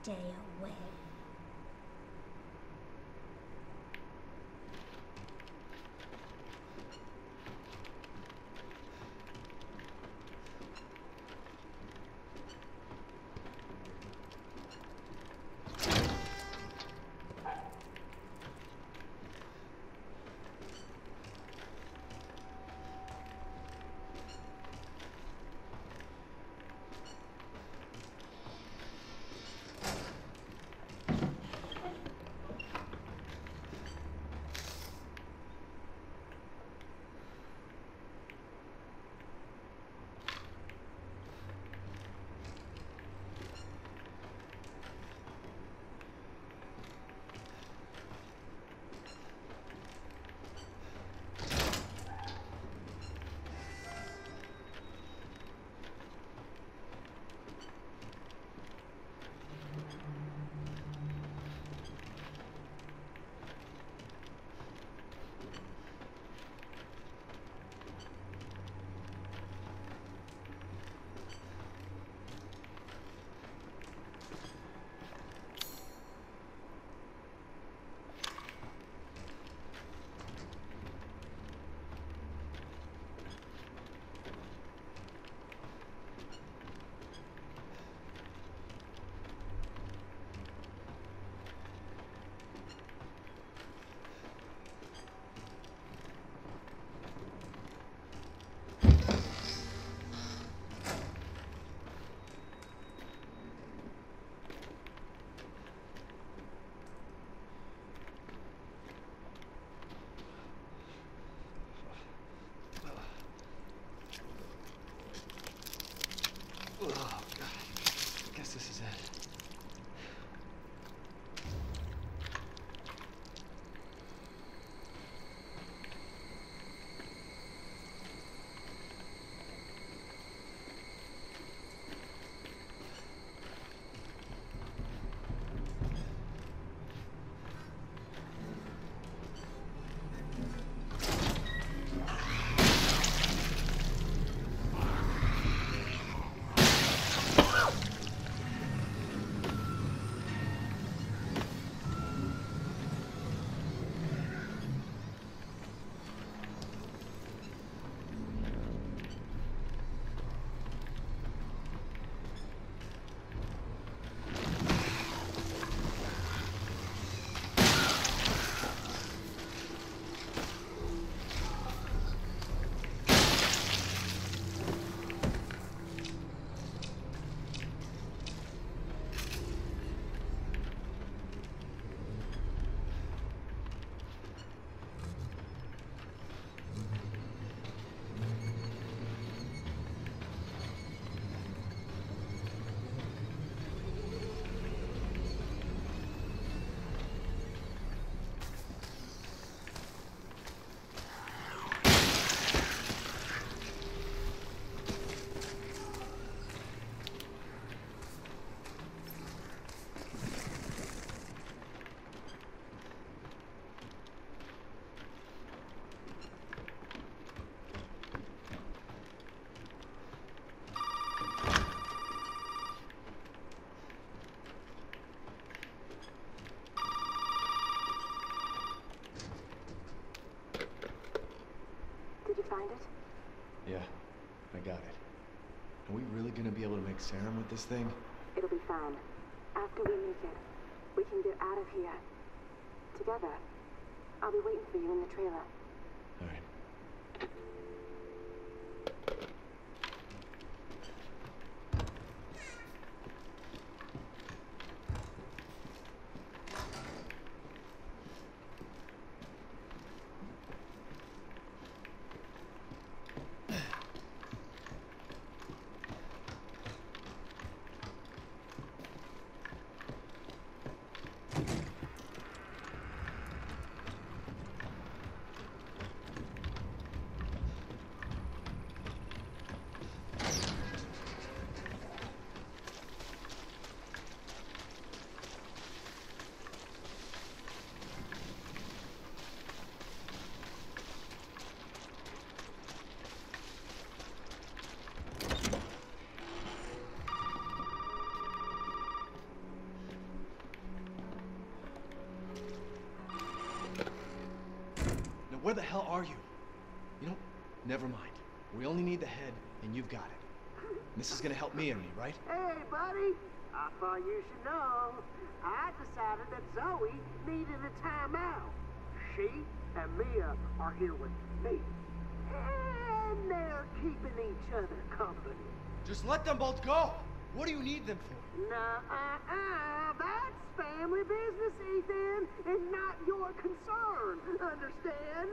stay away. Oh, God. I guess this is it. Did you find it? Yeah, I got it. Are we really gonna be able to make serum with this thing? It'll be fine. After we make it, we can get out of here. Together. I'll be waiting for you in the trailer. All right. Where the hell are you? You know, never mind. We only need the head, and you've got it. This is gonna help me and me, right? Hey, buddy. I thought you should know. I decided that Zoe needed a timeout. She and Mia are here with me. And they're keeping each other company. Just let them both go! What do you need them for? Nuh-uh. That's family business, Ethan, and not your concern. Understand?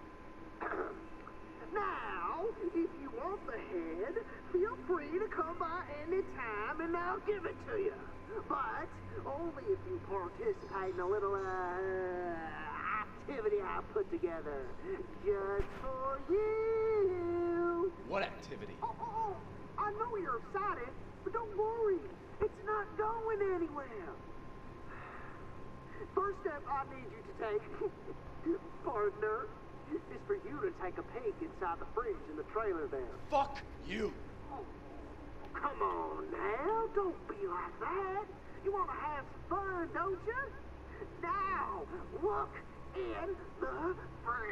Now, if you want the head, feel free to come by any time and I'll give it to you. But only if you participate in a little, activity I put together. Just for you. What activity? Oh, I know you're excited, but don't worry. It's not going anywhere. First step I need you to take, partner, is for you to take a peek inside the fridge in the trailer there. Fuck you! Oh, come on now, don't be like that. You want to have some fun, don't you? Now, look in the fridge.